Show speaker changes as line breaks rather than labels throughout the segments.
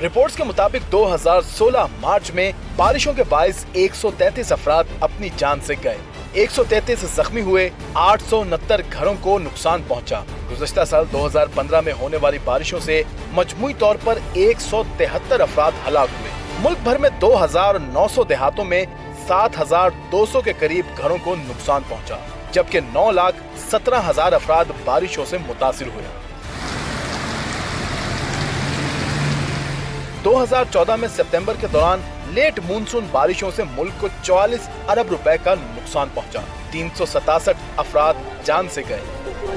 Reports के मुताबिक 2016 मार्च में बारिशों के बायस 133 अफराद अपनी जान से गए, 133 जख्मी हुए, 869 घरों को नुकसान पहुंचा। गुज़श्ता साल 2015 में होने वाली बारिशों से मजमूई तौर पर 173 अफराद हलाक हुए। मुल्क भर में 2900 देहातों में 7200 के करीब घरों को नुकसान पहुंचा, जबकि 9,17,000 अफराद बारिशों से मुतासिर हुए। 2014 में सितंबर के दौरान लेट मूनसून बारिशों से मुल्क को 44 अरब रुपए का नुकसान पहुंचा, 367 अफराद जान से गए।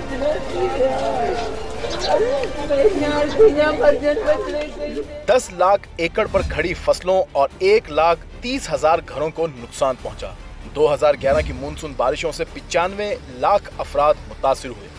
दस लाख एकड़ पर खड़ी फसलों और 1,30,000 घरों को नुकसान पहुंचा। 2011 की मूनसून बारिशों से 95 लाख अफराद मुतासिर हुए।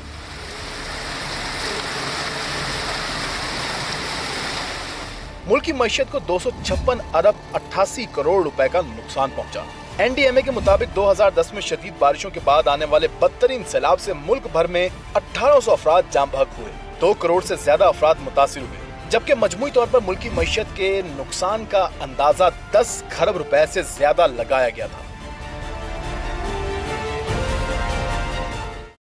मुल्क की मईशत को 256 अरब 88 करोड़ रुपए का नुकसान पहुंचा। एनडीएमए के मुताबिक 2010 में शदीद बारिशों के बाद आने वाले बदतरीन सैलाब से मुल्क भर में 1800 अफराद जाँ बहक हुए, 2 करोड़ से ज्यादा अफराद मुतासिर हुए, जबकि मजमूई तौर पर मुल्क की मईशत के नुकसान का अंदाजा 10 खरब रुपए से ज्यादा लगाया गया था।